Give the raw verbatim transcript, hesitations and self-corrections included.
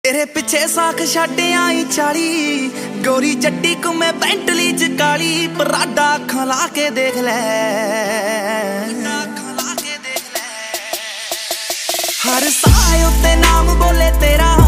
तेरे पिछे साख छड्ड आई चाली गोरी जट्टी को मैं बेंटली च काली पराडा अखां ला के देख लै हर साए उत्ते नाम बोले तेरा